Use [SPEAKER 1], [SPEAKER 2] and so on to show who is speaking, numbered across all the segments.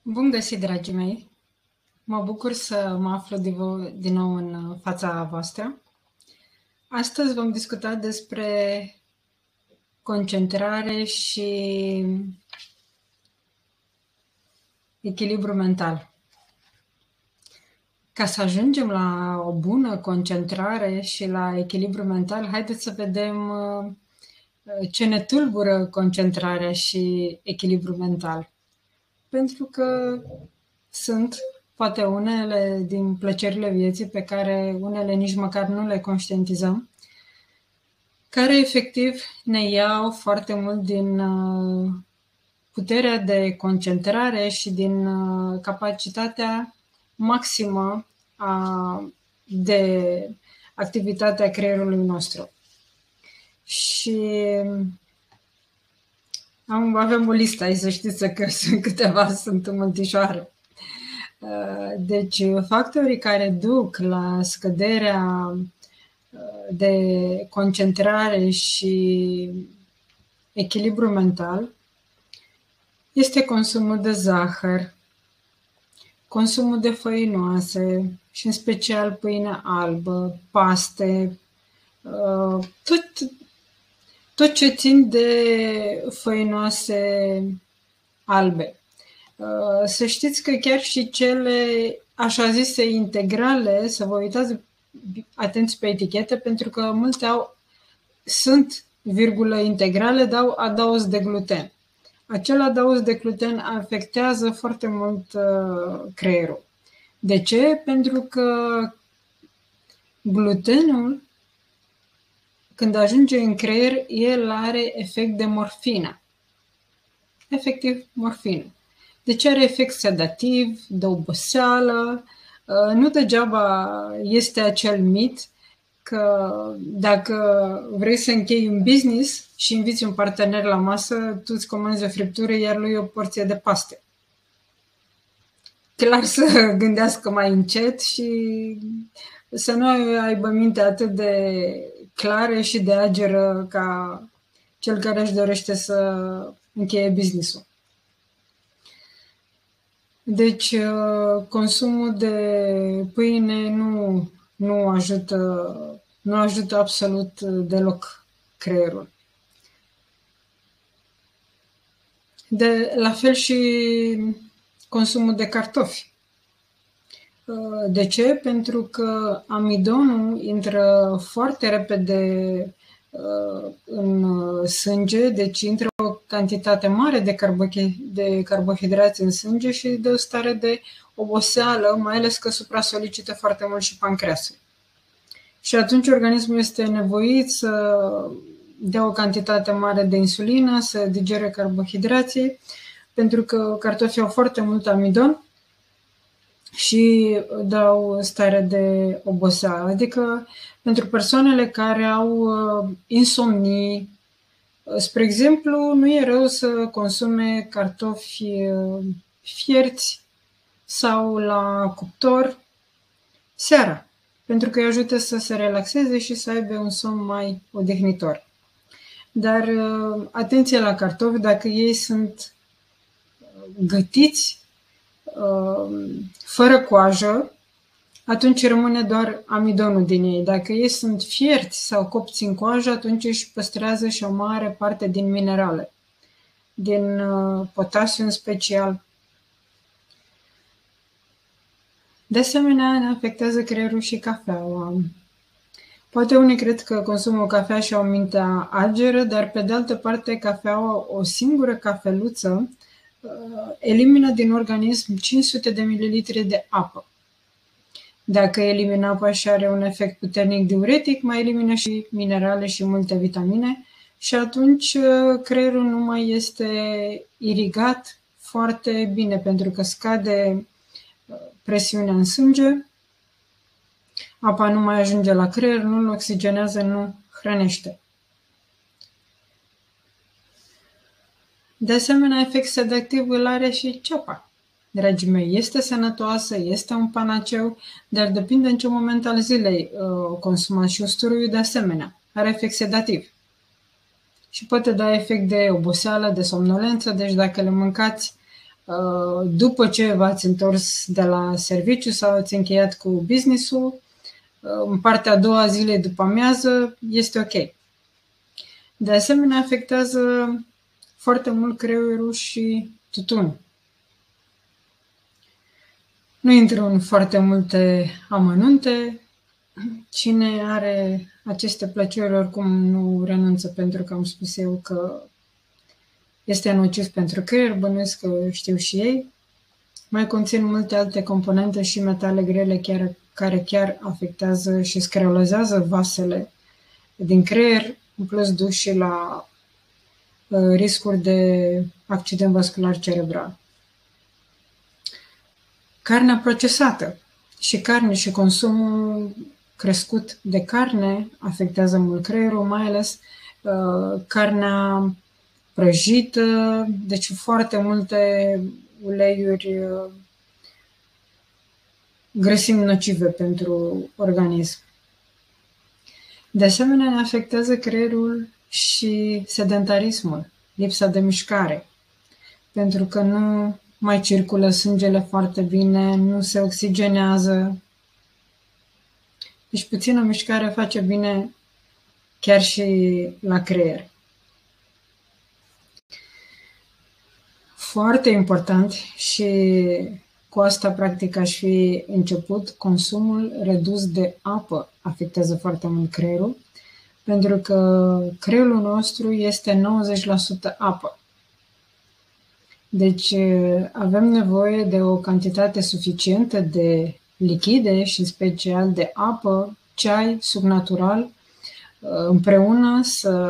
[SPEAKER 1] Bun găsit, dragii mei! Mă bucur să mă aflu din nou în fața voastră. Astăzi vom discuta despre concentrare și echilibru mental. Ca să ajungem la o bună concentrare și la echilibru mental, haideți să vedem ce ne tulbură concentrarea și echilibru mental. Pentru că sunt poate unele din plăcerile vieții pe care unele nici măcar nu le conștientizăm, care efectiv ne iau foarte mult din puterea de concentrare și din capacitatea maximă de activitatea creierului nostru. Și avem o listă aici, să știți că sunt câteva, sunt multișoare. Deci, factorii care duc la scăderea de concentrare și echilibru mental este consumul de zahăr, consumul de făinoase și în special pâine albă, paste, tot ce țin de făinoase albe. Să știți că chiar și cele așa zise integrale, să vă uitați atenți pe etichete, pentru că multe sunt integrale, dar adaos de gluten. Acel adaos de gluten afectează foarte mult creierul. De ce? Pentru că glutenul, când ajunge în creier, el are efect de morfină. Efectiv, morfină. Deci are efect sedativ, de oboseală. Nu degeaba este acel mit că dacă vrei să închei un business și inviți un partener la masă, tu îți comanzi o friptură, iar lui o porție de paste. Clar să gândească mai încet și să nu aibă mintea atât de clară și de ageră ca cel care își dorește să încheie business-ul. Deci, consumul de pâine nu ajută absolut deloc creierul. La fel și consumul de cartofi. De ce? Pentru că amidonul intră foarte repede în sânge, deci intră o cantitate mare de carbohidrați în sânge și dă o stare de oboseală, mai ales că supra-solicită foarte mult și pancreasul. Și atunci organismul este nevoit să dea o cantitate mare de insulină, să digere carbohidrații, pentru că cartofii au foarte mult amidon și dau stare de oboseală. Adică pentru persoanele care au insomnii, spre exemplu, nu e rău să consume cartofi fierți sau la cuptor seara, pentru că îi ajută să se relaxeze și să aibă un somn mai odihnitor. Dar atenție la cartofi, dacă ei sunt gătiți fără coajă, atunci rămâne doar amidonul din ei. Dacă ei sunt fierți sau copți în coajă, atunci își păstrează și o mare parte din minerale, din potasiu în special. De asemenea, ne afectează creierul și cafeaua. Poate unii cred că consumă o cafea și au mintea ageră, dar pe de altă parte cafeaua, o singură cafeluță, elimină din organism 500 de mililitri de apă. Dacă elimină apa și are un efect puternic diuretic, mai elimină și minerale și multe vitamine și atunci creierul nu mai este irigat foarte bine, pentru că scade presiunea în sânge, apa nu mai ajunge la creier, nu-l oxigenează, nu hrănește. De asemenea, efect sedativ îl are și ceapa. Dragii mei, este sănătoasă, este un panaceu, dar depinde în ce moment al zilei o consumați. Și usturoiul de asemenea are efect sedativ. Și poate da efect de oboseală, de somnolență, deci dacă le mâncați după ce v-ați întors de la serviciu sau ați încheiat cu business-ul, în partea a doua zilei după amiază, este ok. De asemenea, afectează foarte mult creierul și tutunul. Nu intru în foarte multe amănunte. Cine are aceste plăceri oricum nu renunță, pentru că am spus eu că este nociv pentru creier, bănuiesc că știu și ei. Mai conțin multe alte componente și metale grele care chiar afectează și sclerozează vasele din creier, în plus duc și la riscuri de accident vascular cerebral. Carnea procesată și consumul crescut de carne afectează mult creierul, mai ales carnea prăjită, deci foarte multe uleiuri, grăsimi nocive pentru organism. De asemenea, ne afectează creierul și sedentarismul, lipsa de mișcare, pentru că nu mai circulă sângele foarte bine, nu se oxigenează. Deci puțină mișcare face bine chiar și la creier. Foarte important, și cu asta practic aș fi început, consumul redus de apă afectează foarte mult creierul, pentru că creierul nostru este 90% apă. Deci avem nevoie de o cantitate suficientă de lichide și special de apă, ceai, suc natural, împreună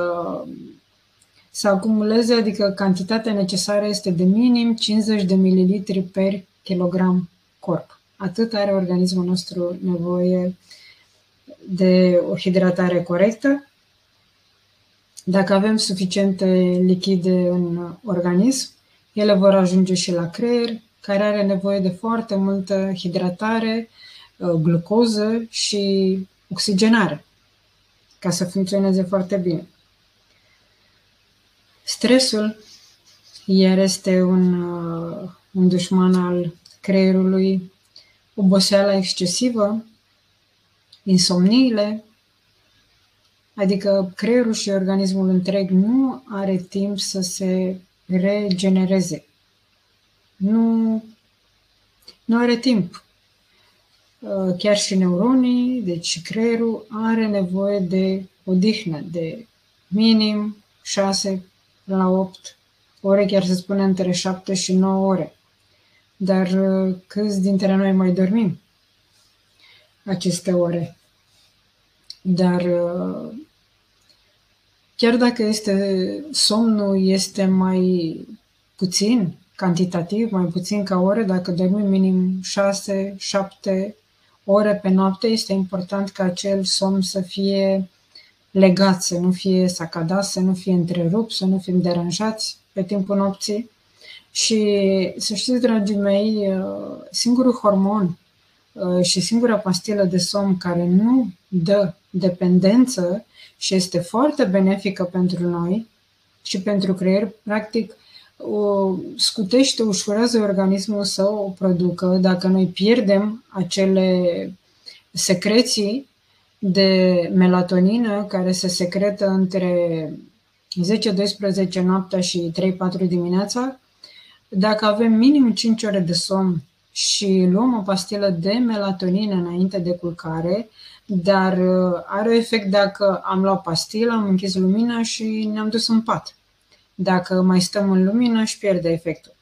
[SPEAKER 1] să acumuleze, adică cantitatea necesară este de minim 50 de mililitri per kilogram corp. Atât are organismul nostru nevoie de o hidratare corectă. Dacă avem suficiente lichide în organism, ele vor ajunge și la creier, care are nevoie de foarte multă hidratare, glucoză și oxigenare, ca să funcționeze foarte bine. Stresul iar este un dușman al creierului, oboseala excesivă, insomniile, adică creierul și organismul întreg nu are timp să se regenereze. Nu are timp. Chiar și neuronii, deci creierul are nevoie de odihnă, de minim 6 la 8 ore, chiar se spune între 7 și 9 ore. Dar câți dintre noi mai dormim aceste ore? Dar chiar dacă somnul este mai puțin, cantitativ, mai puțin ca ore, dacă dormim minim 6-7 ore pe noapte, este important ca acel somn să fie legat, să nu fie sacadat, să nu fie întrerupt, să nu fim deranjați pe timpul nopții. Și să știți, dragii mei, singurul hormon și singura pastilă de somn care nu dă dependență și este foarte benefică pentru noi și pentru creier, practic o scutește, ușurează organismul să o producă. Dacă noi pierdem acele secreții de melatonină care se secretă între 10-12 noaptea și 3-4 dimineața, dacă avem minim 5 ore de somn și luăm o pastilă de melatonină înainte de culcare, dar are efect dacă am luat pastilă, am închis lumina și ne-am dus în pat. Dacă mai stăm în lumină, își pierde efectul.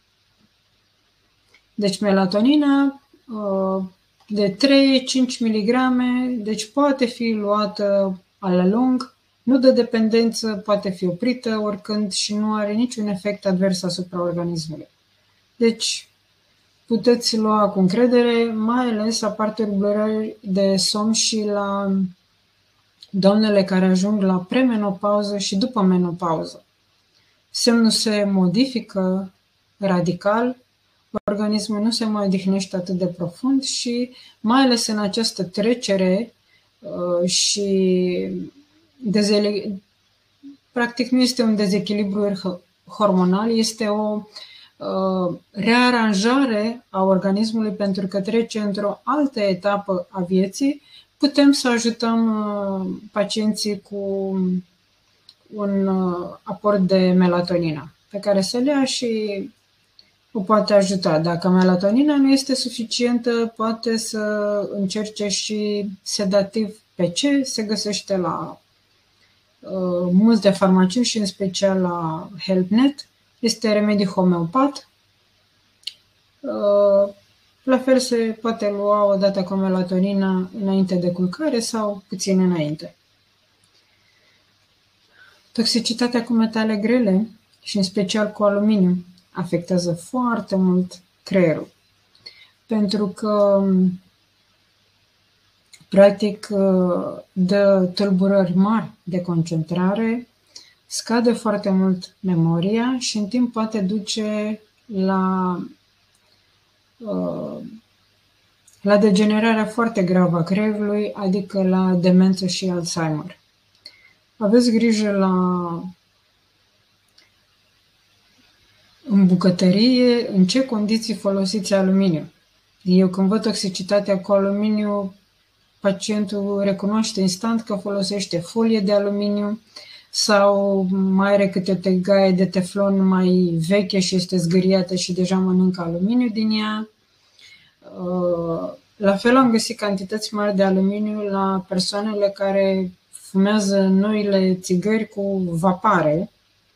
[SPEAKER 1] Deci melatonina de 3-5 mg, deci poate fi luată la lung, nu dă dependență, poate fi oprită oricând și nu are niciun efect advers asupra organismului. Deci puteți lua cu încredere, mai ales la perturbări de somn și la doamnele care ajung la premenopauză și după menopauză. Semnul se modifică radical, organismul nu se mai odihnește atât de profund și mai ales în această trecere și practic nu este un dezechilibru hormonal, este o rearanjare a organismului pentru că trece într-o altă etapă a vieții, putem să ajutăm pacienții cu un aport de melatonină pe care să le ia și o poate ajuta. Dacă melatonina nu este suficientă, poate să încerce și sedativ PC, se găsește la multe farmacii și în special la HelpNet. Este remediu homeopat. La fel se poate lua odată cu melatonina înainte de culcare sau puțin înainte. Toxicitatea cu metale grele și în special cu aluminiu afectează foarte mult creierul, pentru că practic dă tulburări mari de concentrare, scade foarte mult memoria și în timp poate duce la degenerarea foarte gravă a creierului, adică la demență și Alzheimer. Aveți grijă în bucătărie în ce condiții folosiți aluminiu. Eu când văd toxicitatea cu aluminiu, pacientul recunoaște instant că folosește folie de aluminiu sau mai are câte o tegaie de teflon mai veche și este zgâriată și deja mănâncă aluminiu din ea. La fel am găsit cantități mari de aluminiu la persoanele care fumează noile țigări cu vapare.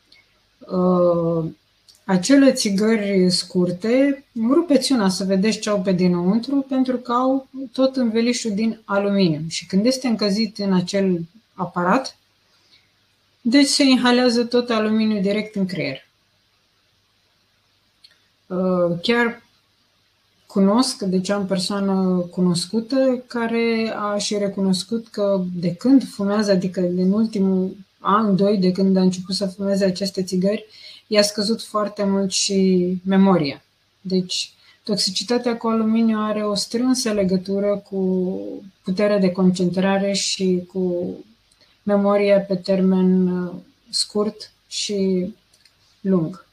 [SPEAKER 1] Acele țigări scurte, rupeți una să vedeți ce au pe dinăuntru, pentru că au tot învelișul din aluminiu. Și când este încălzit în acel aparat, deci se inhalează tot aluminiul direct în creier. Chiar cunosc, deci am persoană cunoscută care a și recunoscut că de când fumează, adică din ultimul an, 2, de când a început să fumeze aceste țigări, i-a scăzut foarte mult și memoria. Deci, toxicitatea cu aluminiu are o strânsă legătură cu puterea de concentrare și cu memoria pe termen scurt și lung.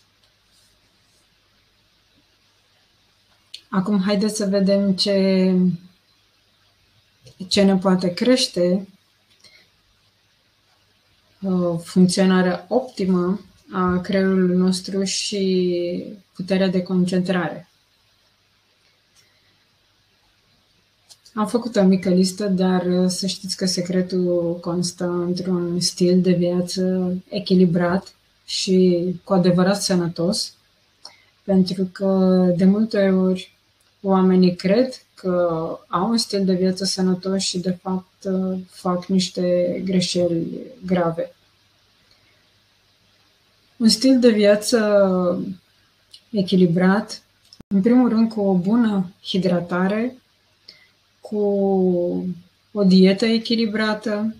[SPEAKER 1] Acum, haideți să vedem ce ne poate crește funcționarea optimă a creierului nostru și puterea de concentrare. Am făcut o mică listă, dar să știți că secretul constă într-un stil de viață echilibrat și cu adevărat sănătos, pentru că de multe ori oamenii cred că au un stil de viață sănătos și de fapt fac niște greșeli grave. Un stil de viață echilibrat, în primul rând cu o bună hidratare, cu o dietă echilibrată,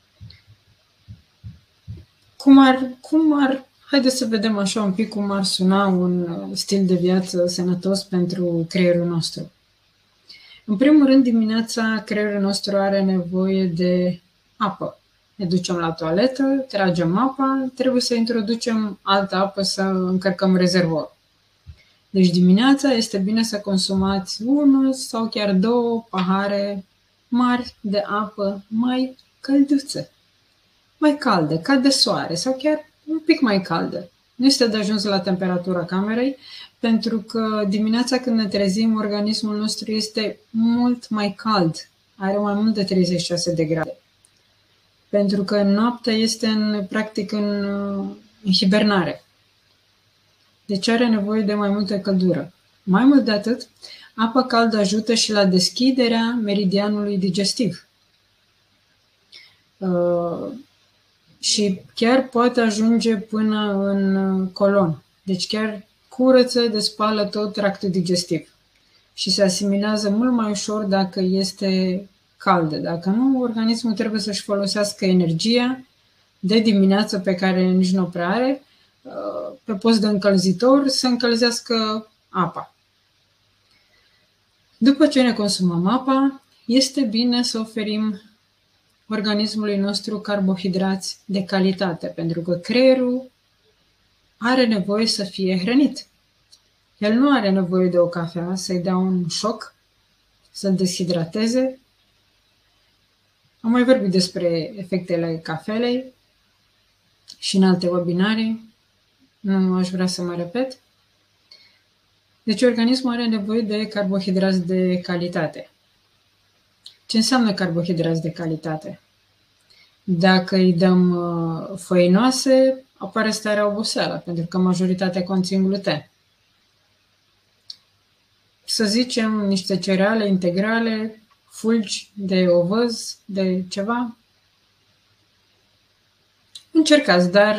[SPEAKER 1] haideți să vedem așa un pic cum ar suna un stil de viață sănătos pentru creierul nostru. În primul rând, dimineața creierul nostru are nevoie de apă. Ne ducem la toaletă, tragem apa, trebuie să introducem altă apă să încărcăm rezervorul. Deci dimineața este bine să consumați 1 sau chiar 2 pahare mari de apă mai călduță, mai caldă, ca de soare sau chiar un pic mai caldă. Nu este de ajuns la temperatura camerei, pentru că dimineața când ne trezim, organismul nostru este mult mai cald, are mai mult de 36 de grade. Pentru că noaptea este practic în hibernare. Deci are nevoie de mai multă căldură. Mai mult de atât, apa caldă ajută și la deschiderea meridianului digestiv. Și chiar poate ajunge până în colon. Deci chiar curăță, despală tot tractul digestiv. Și se asimilează mult mai ușor dacă este caldă. Dacă nu, organismul trebuie să-și folosească energia de dimineață pe care nici nu o prea are, pe post de încălzitor, să încălzească apa. După ce ne consumăm apa, este bine să oferim organismului nostru carbohidrați de calitate, pentru că creierul are nevoie să fie hrănit. El nu are nevoie de o cafea să-i dea un șoc, să-l deshidrateze. Am mai vorbit despre efectele cafelei și în alte webinarii. Nu aș vrea să mă repet. Deci organismul are nevoie de carbohidrați de calitate. Ce înseamnă carbohidrați de calitate? Dacă îi dăm făinoase, apare starea oboseală, pentru că majoritatea conțin gluten. Să zicem niște cereale integrale, fulgi de ovăz, de ceva. Încercați, dar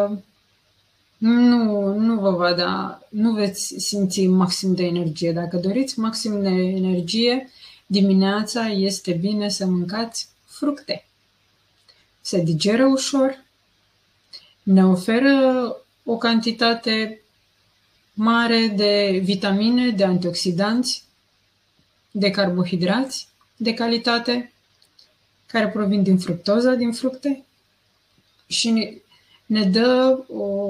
[SPEAKER 1] nu veți simți maxim de energie. Dacă doriți maxim de energie, dimineața este bine să mâncați fructe. Se digeră ușor, ne oferă o cantitate mare de vitamine, de antioxidanți, de carbohidrați de calitate, care provin din fructoza din fructe și ne dă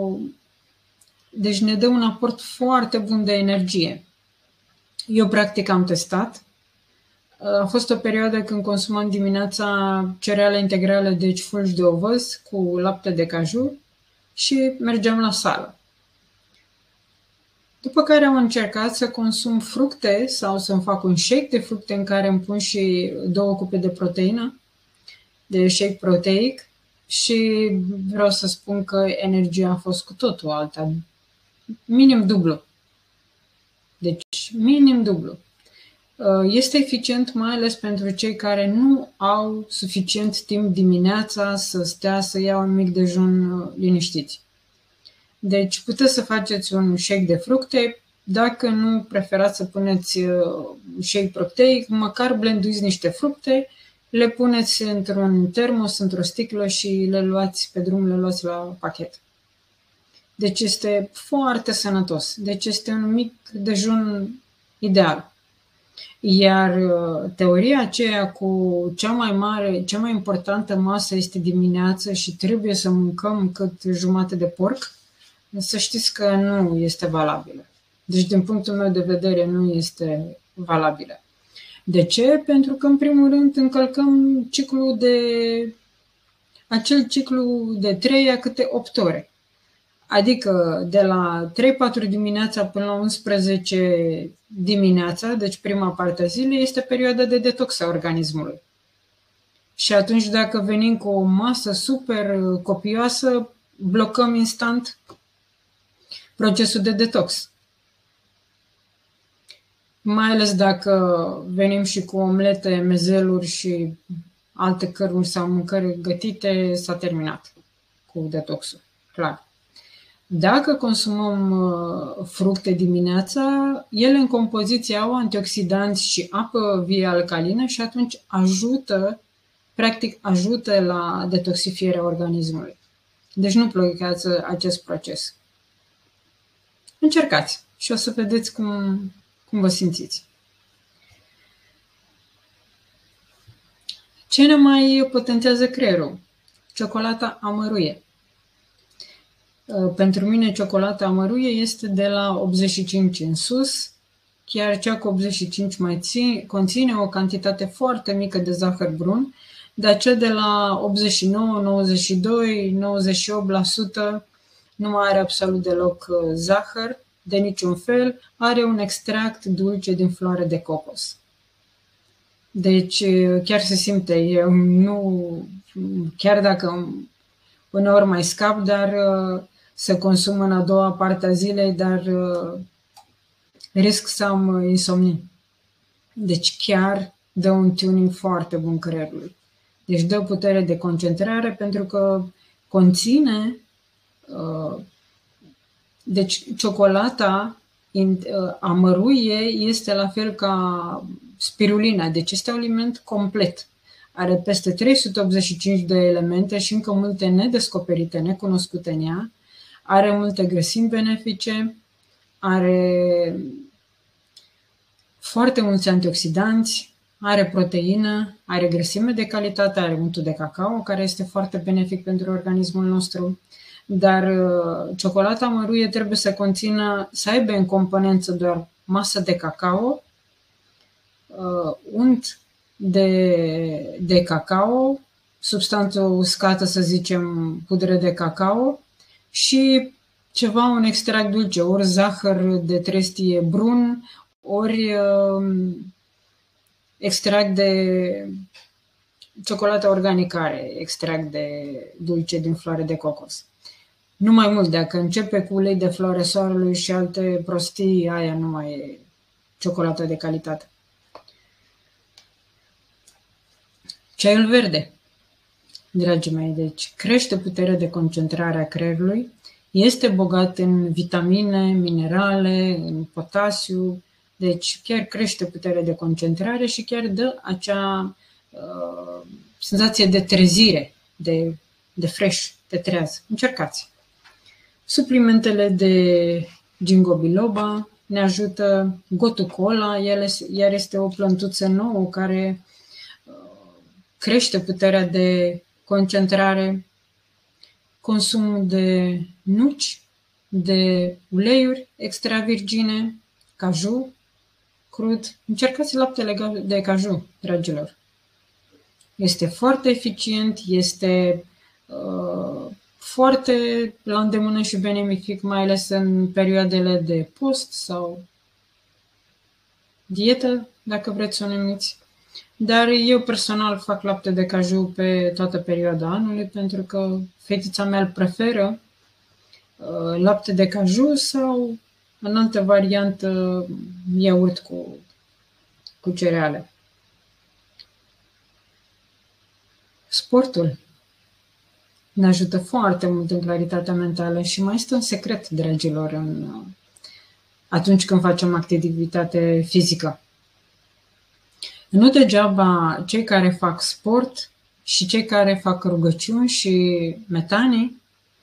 [SPEAKER 1] un aport foarte bun de energie. Eu practic am testat. A fost o perioadă când consumam dimineața cereale integrale, deci fulgi de ovăz cu lapte de caju și mergeam la sală. După care am încercat să consum fructe sau să-mi fac un shake de fructe în care îmi pun și 2 cupe de proteină, de shake proteic, și vreau să spun că energia a fost cu totul alta. Minim dublu. Deci, minim dublu. Este eficient mai ales pentru cei care nu au suficient timp dimineața să stea să ia un mic dejun liniștiți. Deci puteți să faceți un shake de fructe. Dacă nu preferați să puneți shake proteic, măcar blenduiți niște fructe, le puneți într-un termos, într-o sticlă și le luați pe drum, le luați la pachet. Deci este foarte sănătos. Deci este un mic dejun ideal. Iar teoria aceea cu cea mai importantă masă este dimineața și trebuie să mâncăm cât jumate de porc, să știți că nu este valabilă. Deci, din punctul meu de vedere, nu este valabilă. De ce? Pentru că, în primul rând, încălcăm acel ciclu de 3 a câte 8 ore. Adică de la 3-4 dimineața până la 11 dimineața, deci prima parte a zilei, este perioada de detox a organismului. Și atunci, dacă venim cu o masă super copioasă, blocăm instant procesul de detox. Mai ales dacă venim și cu omlete, mezeluri și alte căruri sau mâncări gătite, s-a terminat cu detoxul, clar. Dacă consumăm fructe dimineața, ele în compoziție au antioxidanți și apă vie alcalină și atunci ajută la detoxifierea organismului. Deci nu blochează acest proces. Încercați și o să vedeți cum vă simțiți. Ce ne mai potențează creierul? Ciocolata amăruie. Pentru mine ciocolata amăruie este de la 85 în sus, chiar cea cu 85 conține o cantitate foarte mică de zahăr brun, dar cea de la 89, 92, 98% nu mai are absolut deloc zahăr, de niciun fel, are un extract dulce din floare de cocos. Deci chiar se simte, chiar dacă uneori mai scap, dar să consum în a doua parte a zilei, dar risc să am insomnie. Deci chiar dă un tuning foarte bun creierului. Deci dă putere de concentrare pentru că conține. Deci ciocolata amăruie este la fel ca spirulina, deci este un aliment complet. Are peste 385 de elemente și încă multe nedescoperite, necunoscute în ea. Are multe grăsimi benefice, are foarte mulți antioxidanți, are proteină, are grăsime de calitate, are untul de cacao, care este foarte benefic pentru organismul nostru. Dar ciocolata măruie trebuie să aibă în componență doar masă de cacao, unt de cacao, substanță uscată, să zicem, pudră de cacao și ceva, un extract dulce, ori zahăr de trestie brun, ori extract de ciocolată organică are extract de dulce din floare de cocos. Nu mai mult, dacă începe cu ulei de floare soarelui și alte prostii, aia nu mai e ciocolată de calitate. Ceaiul verde, dragii mei, deci crește puterea de concentrare a creierului, este bogat în vitamine, minerale, în potasiu, deci chiar crește puterea de concentrare și chiar dă acea senzație de trezire, de fresh, de treaz. Încercați! Suplimentele de ginkgo biloba ne ajută, gotu kola, iar este o plântuță nouă care crește puterea de concentrare, consumul de nuci, de uleiuri extra virgine, caju, crud. Încercați laptele de caju, dragilor. Este foarte eficient, este foarte la îndemână și benefic, mai ales în perioadele de post sau dietă, dacă vreți să o numiți. Dar eu personal fac lapte de caju pe toată perioada anului, pentru că fetița mea îl preferă, lapte de caju sau, în altă variantă, iaurt cu cereale. Sportul ne ajută foarte mult în claritatea mentală și mai este un secret, dragilor, atunci când facem activitate fizică. Nu degeaba cei care fac sport și cei care fac rugăciuni și metanii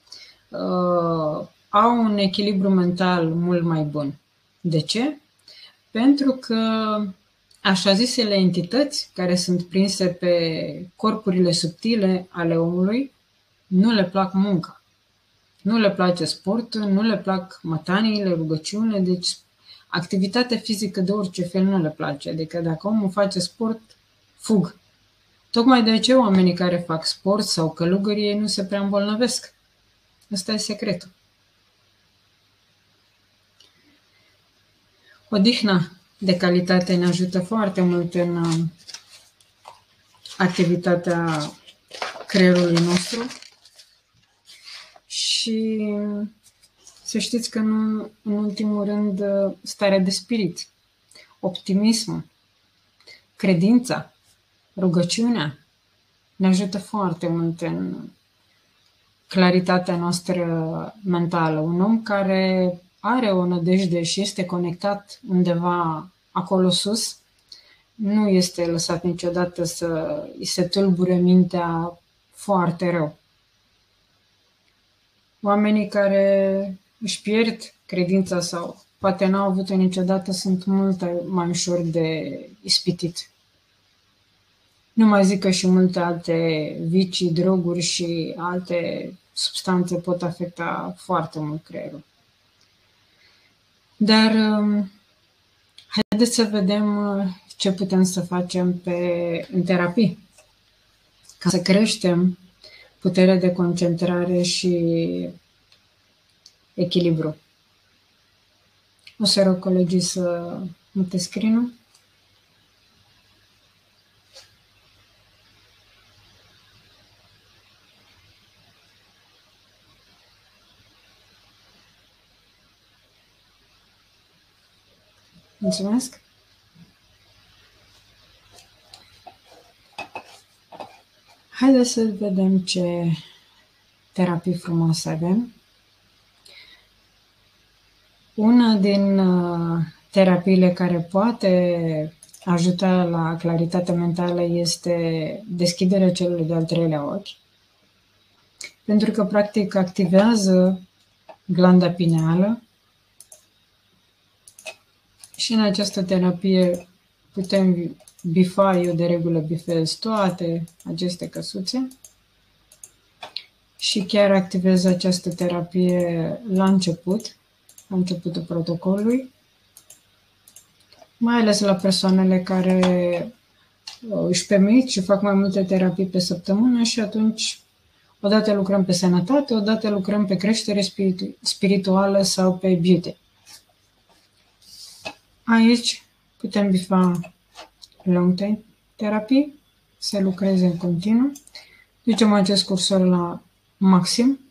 [SPEAKER 1] au un echilibru mental mult mai bun. De ce? Pentru că așa zisele entități care sunt prinse pe corpurile subtile ale omului nu le plac munca, nu le place sportul, nu le plac mătaniile, rugăciunile, deci activitatea fizică de orice fel nu le place. Adică dacă omul face sport, fug. Tocmai de aceea oamenii care fac sport sau călugărie nu se prea îmbolnăvesc. Ăsta e secretul. Odihna de calitate ne ajută foarte mult în activitatea creierului nostru și să știți că nu, în ultimul rând, starea de spirit, optimismul, credința, rugăciunea ne ajută foarte mult în claritatea noastră mentală. Un om care are o nădejde și este conectat undeva acolo sus, nu este lăsat niciodată să îi se tulbure mintea foarte rău. Oamenii care își pierd credința sau poate n-au avut-o niciodată sunt mult mai ușor de ispitit. Nu mai zic că și multe alte vicii, droguri și alte substanțe pot afecta foarte mult creierul. Dar haideți să vedem ce putem să facem în terapii ca să creștem puterea de concentrare și echilibru. O să rog colegii să mute screen-ul. Mulțumesc! Haideți să vedem ce terapii frumoase avem. Una din terapiile care poate ajuta la claritatea mentală este deschiderea celui de-al treilea ochi, pentru că practic activează glanda pineală și în această terapie putem bifa, eu de regulă bifez toate aceste căsuțe și chiar activez această terapie la începutul protocolului, mai ales la persoanele care își permit și fac mai multe terapii pe săptămână și atunci odată lucrăm pe sănătate, odată lucrăm pe creștere spirituală sau pe beauty. Aici putem bifa long time terapii, să lucreze în continuu. Ducem acest cursor la maxim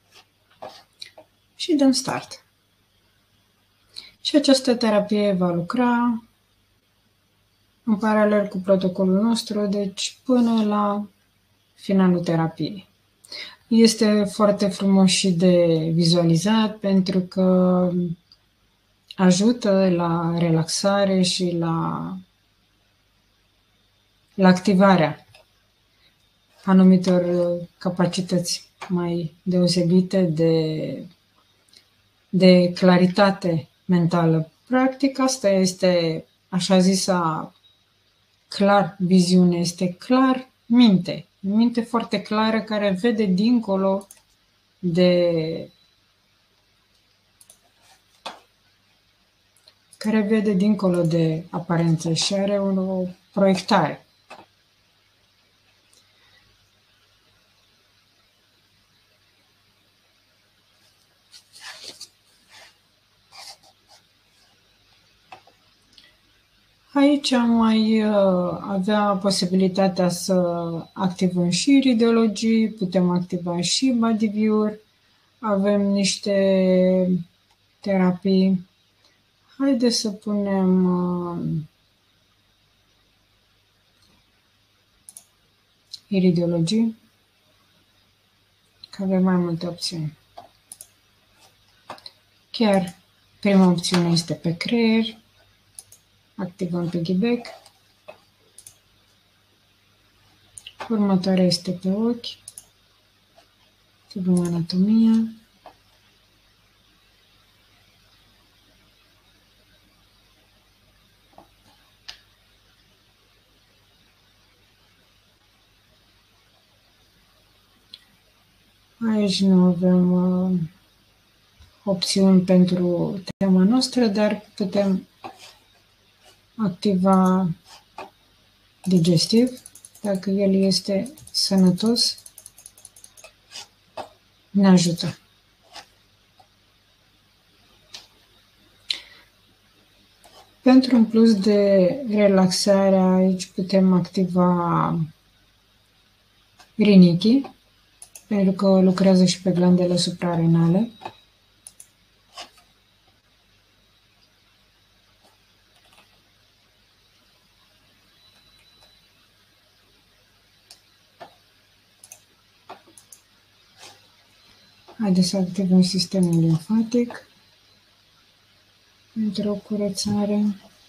[SPEAKER 1] și dăm start. Și această terapie va lucra în paralel cu protocolul nostru, deci până la finalul terapiei. Este foarte frumos și de vizualizat pentru că ajută la relaxare și la activarea anumitor capacități mai deosebite de claritate mentală. Practic, asta este așa zisa clar viziune, este clar minte foarte clară care vede dincolo de aparență și are o proiectare. Aici am mai avea posibilitatea să activăm și ideologii, putem activa și body view-uri, avem niște terapii. Haideți să punem irideologii, că avem mai multe opțiuni. Chiar prima opțiune este pe creier, activăm piggyback. Următoarea este pe ochi, activăm anatomia. Aici nu avem opțiuni pentru tema noastră, dar putem activa digestiv. Dacă el este sănătos, ne ajută. Pentru un plus de relaxare, aici putem activa rinichi, pentru că lucrează și pe glandele suprarenale. Haideți să activăm sistemul limfatic pentru o curățare.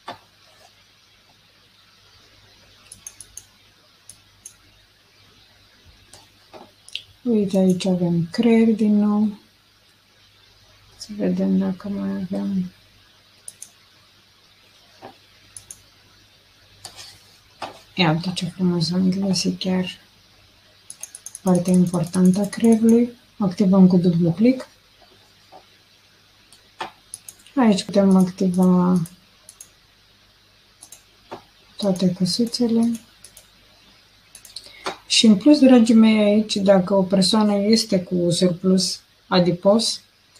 [SPEAKER 1] Uite, aici avem creier din nou. Să vedem dacă mai avem. Ia uite ce frumos am găsit chiar partea importantă a creierului. Activăm cu dublu click. Aici putem activa toate căsuțele. Și în plus, dragii mei, aici, dacă o persoană este cu surplus adipos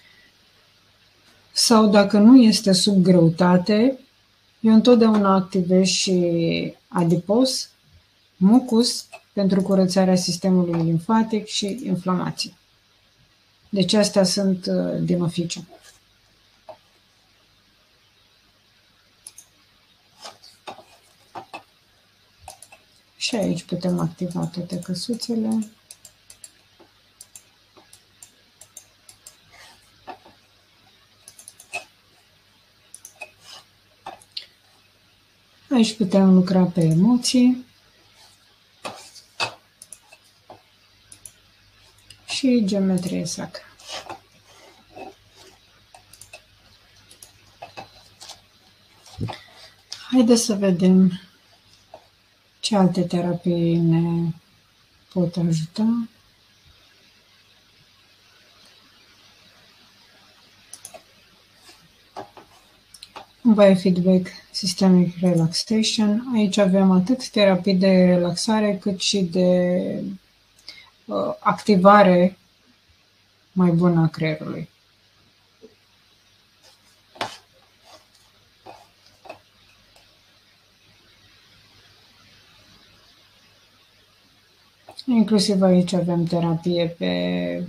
[SPEAKER 1] sau dacă nu este sub greutate, eu întotdeauna activez și adipos, mucus, pentru curățarea sistemului limfatic și inflamație. Deci astea sunt din oficiu. Și aici putem activa toate căsuțele. Aici putem lucra pe emoții. Și geometrie sacră. Haideți să vedem ce alte terapii ne pot ajuta. Biofeedback Systemic Relaxation. Aici avem atât terapii de relaxare cât și de activare mai bună a creierului. Inclusiv aici avem terapie pe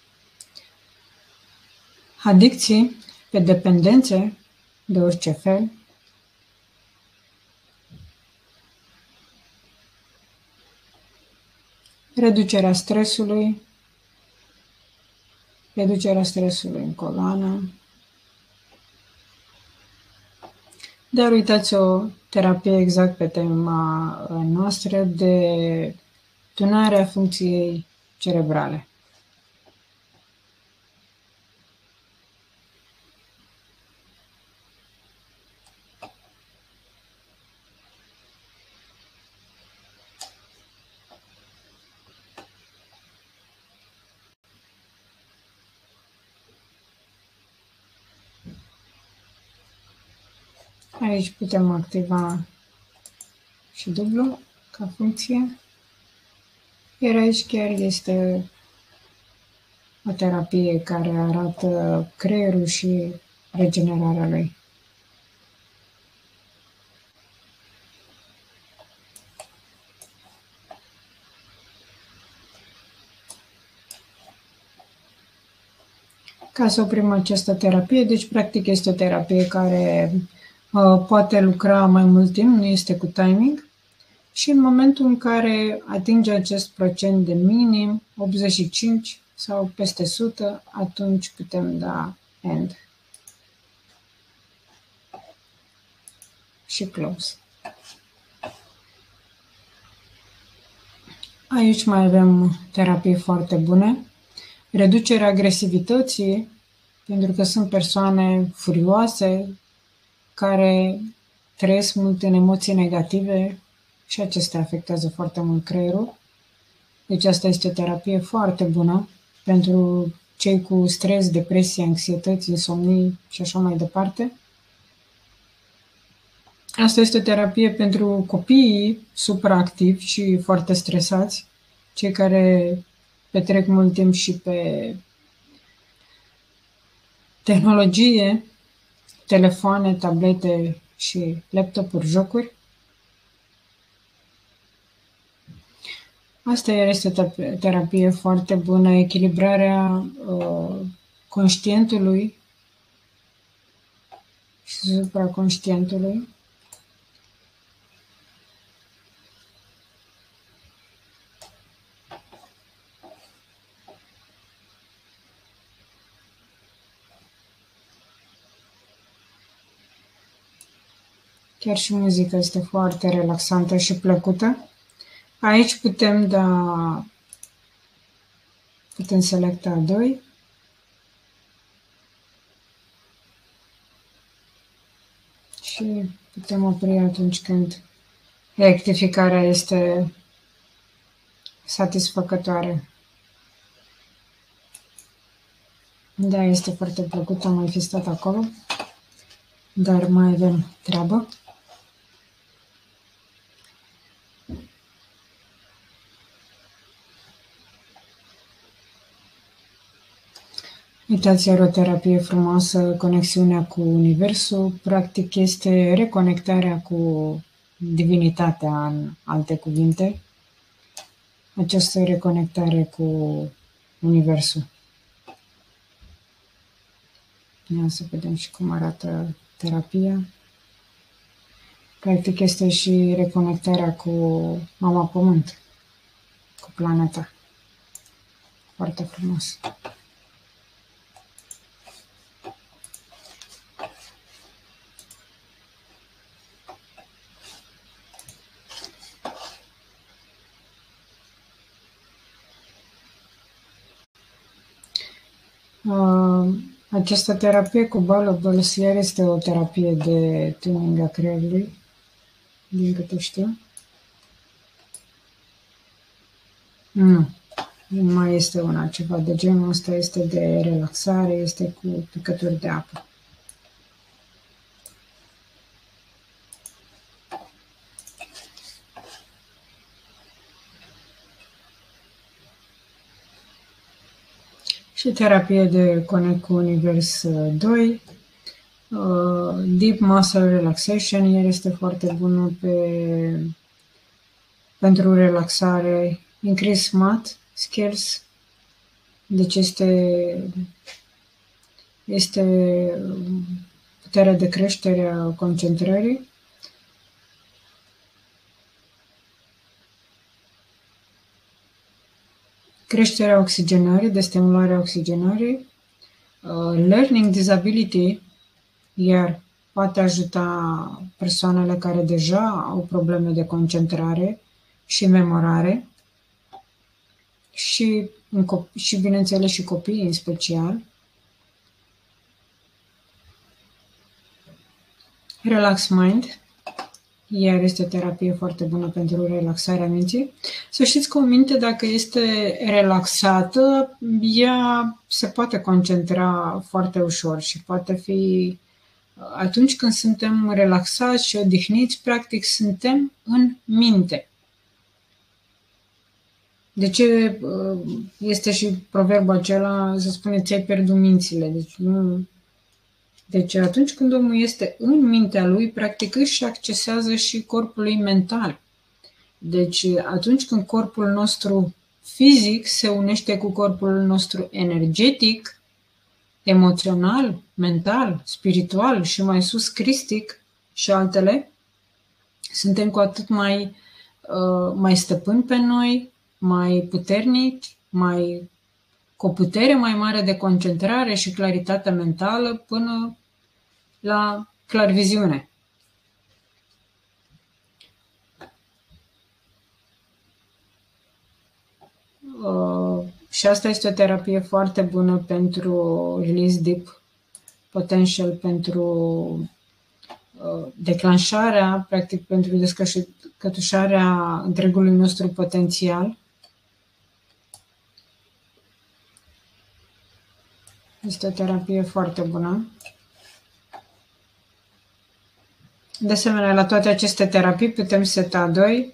[SPEAKER 1] adicții, pe dependențe de orice fel. Reducerea stresului în coloană. Dar uitați o terapie exact pe tema noastră de tunarea funcției cerebrale. Aici putem activa și dublu ca funcție. Iar aici chiar este o terapie care arată creierul și regenerarea lui. Ca să oprim această terapie, deci practic este o terapie care poate lucra mai mult timp, nu este cu timing. Și în momentul în care atinge acest procent de minim, 85 sau peste 100, atunci putem da end și close. Aici mai avem terapii foarte bune. Reducerea agresivității, pentru că sunt persoane furioase care trăiesc mult în emoții negative și acestea afectează foarte mult creierul. Deci asta este o terapie foarte bună pentru cei cu stres, depresie, anxietăți, insomnii și așa mai departe. Asta este o terapie pentru copiii supraactivi și foarte stresați, cei care petrec mult timp și pe tehnologie, telefoane, tablete și laptopuri, jocuri. Asta este o terapie foarte bună, echilibrarea conștientului și supraconștientului. Chiar și muzica este foarte relaxantă și plăcută. Aici putem selecta 2. Și putem opri atunci când rectificarea este satisfăcătoare. Da, este foarte plăcut, am mai fi stat acolo, dar mai avem treabă. Uitați, iar o terapie frumoasă, conexiunea cu Universul, practic este reconectarea cu divinitatea, în alte cuvinte, această reconectare cu Universul. Ia să vedem și cum arată terapia. Practic este și reconectarea cu Mama Pământ, cu planeta. Foarte frumos. Această terapie cu Ballables iar este o terapie de tuning a creierului, din câte știu. Nu mai este una ceva de genul ăsta, este de relaxare, este cu picături de apă. Și terapie de Connect cu Univers 2. Deep Muscle Relaxation, iar este foarte bună pentru relaxare. Increase Math Skills, deci este puterea de creștere a concentrării. Creșterea oxigenării, de stimularea oxigenării. Learning Disability, iar poate ajuta persoanele care deja au probleme de concentrare și memorare și bineînțeles și copiii în special. Relax Mind, iar este o terapie foarte bună pentru relaxarea minții. Să știți că o minte, dacă este relaxată, ea se poate concentra foarte ușor și poate fi... Atunci când suntem relaxați și odihniți, practic suntem în minte. De ce este și proverbul acela, se spune, ți-ai pierdut mințile. Deci atunci când omul este în mintea lui, practic își accesează și corpul lui mental. Deci atunci când corpul nostru fizic se unește cu corpul nostru energetic, emoțional, mental, spiritual și mai sus cristic și altele, suntem cu atât mai stăpâni pe noi, mai puternici, cu o putere mai mare de concentrare și claritate mentală până la clarviziune. Și asta este o terapie foarte bună pentru release deep potential, pentru declanșarea, practic pentru descătușarea întregului nostru potențial. Este o terapie foarte bună. De asemenea, la toate aceste terapii putem seta 2.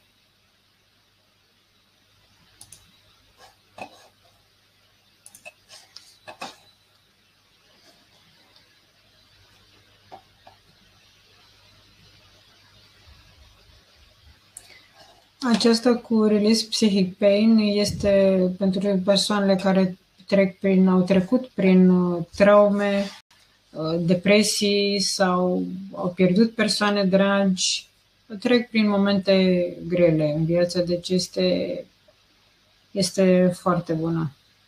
[SPEAKER 1] Aceasta cu Release Psychic Pain este pentru persoanele care au trecut prin traume, depresii sau au pierdut persoane dragi, trec prin momente grele în viață, deci este foarte bună.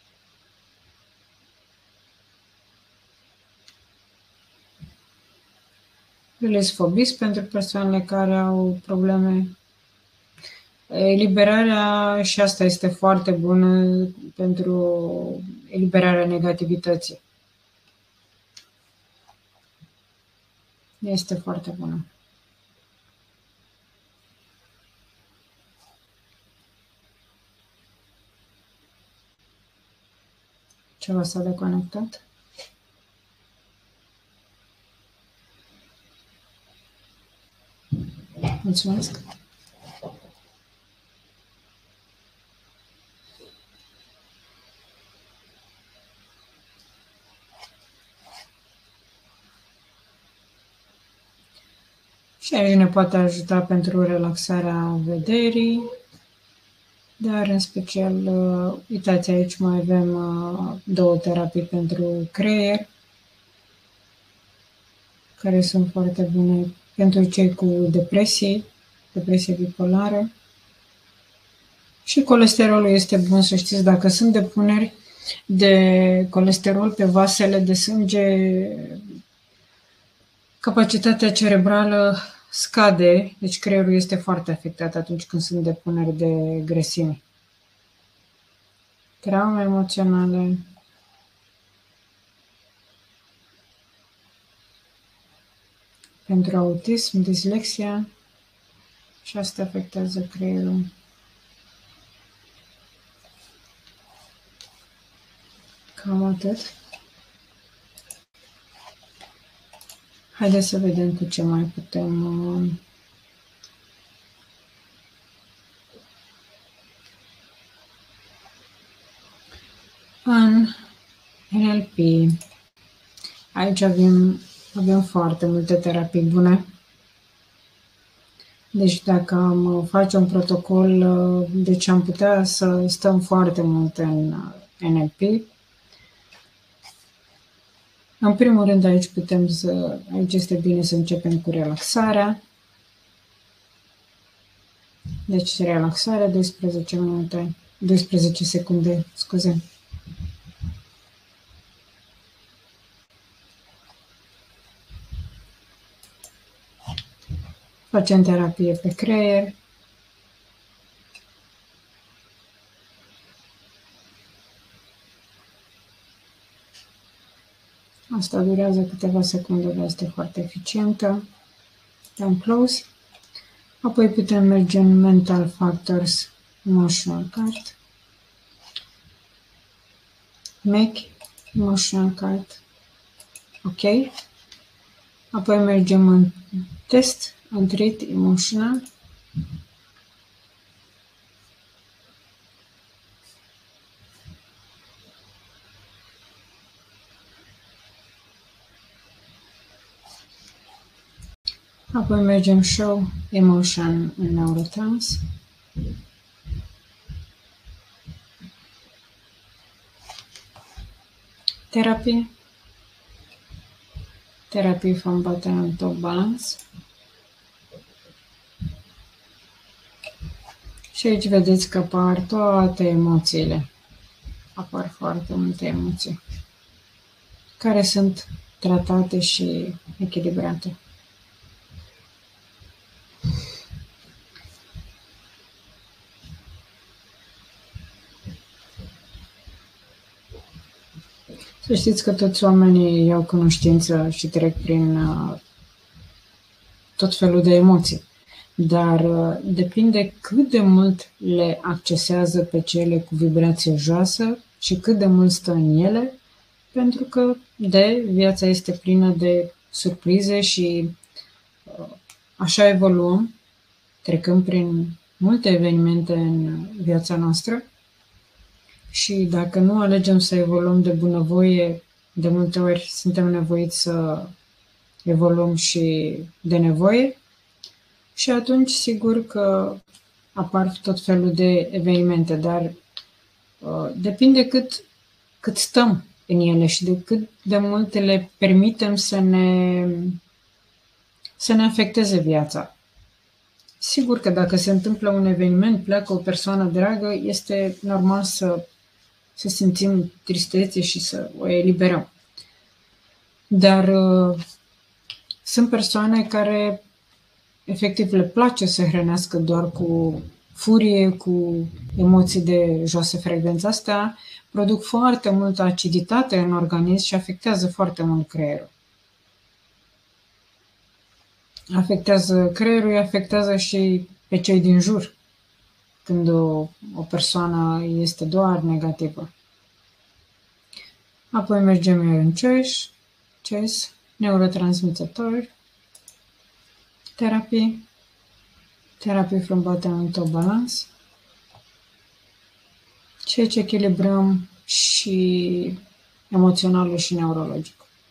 [SPEAKER 1] Release Phobies pentru persoanele care au probleme. Eliberarea, și asta este foarte bună pentru eliberarea negativității. Este foarte bună. Ceva s-a deconectat? Mulțumesc! Și aici ne poate ajuta pentru relaxarea vederii, dar în special, uitați, aici mai avem 2 terapii pentru creier, care sunt foarte bune pentru cei cu depresie bipolară. Și colesterolul este bun, să știți, dacă sunt depuneri de colesterol pe vasele de sânge, capacitatea cerebrală scade, deci creierul este foarte afectat atunci când sunt depuneri de grăsimi. Traume emoționale, pentru autism, dislexia, și asta afectează creierul. Cam atât. Haideți să vedem cu ce mai putem în NLP. Aici avem foarte multe terapii bune. Deci dacă am face un protocol, deci am putea să stăm foarte mult în NLP. În primul rând aici aici este bine să începem cu relaxarea. Deci relaxarea 12 secunde, scuze. Facem terapie pe creier. Asta durează câteva secunde, dar este foarte eficientă. Dăm close. Apoi putem merge în Mental Factors Emotional Card. Make Emotional Card. Ok. Apoi mergem în Test, în Treat Emotional. Apoi mergem Show Emotion în Neurotrans. Therapy. Therapy from bottom and top balance. Și aici vedeți că apar toate emoțiile. Apar foarte multe emoții care sunt tratate și echilibrate. Să știți că toți oamenii iau cunoștință și trec prin tot felul de emoții, dar depinde cât de mult le accesează pe cele cu vibrație joasă și cât de mult stă în ele, pentru că viața este plină de surprize și așa evoluăm, trecând prin multe evenimente în viața noastră. Și dacă nu alegem să evoluăm de bunăvoie, de multe ori suntem nevoiți să evoluăm și de nevoie. Și atunci, sigur că apar tot felul de evenimente, dar depinde cât stăm în ele și de cât de mult le permitem să ne afecteze viața. Sigur că dacă se întâmplă un eveniment, pleacă o persoană dragă, este normal să simțim tristețe și să o eliberăm. Dar sunt persoane care efectiv le place să hrănească doar cu furie, cu emoții de joasă frecvență. Astea produc foarte multă aciditate în organism și afectează foarte mult creierul. Afectează creierul, afectează și pe cei din jur, când o persoană este doar negativă. Apoi mergem în CHASE, neurotransmițători, terapie from bottom to balance, ceea ce echilibrăm și emoționalul și neurologic.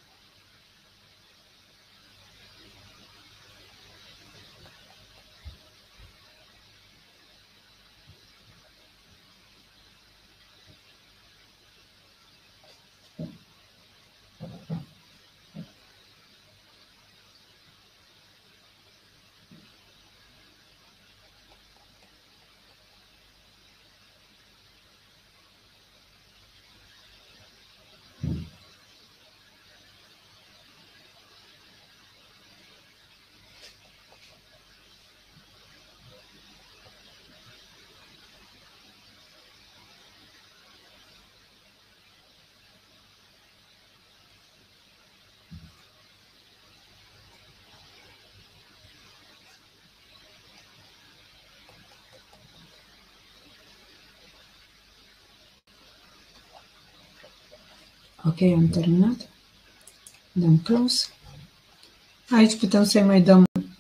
[SPEAKER 1] Ok, am terminat. Dăm close. Aici putem să-i mai dăm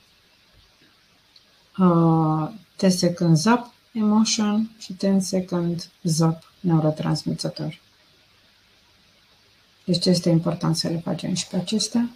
[SPEAKER 1] 10 secund zap emotion și 10 secund zap neurotransmițător. Deci este important să le facem și pe acestea.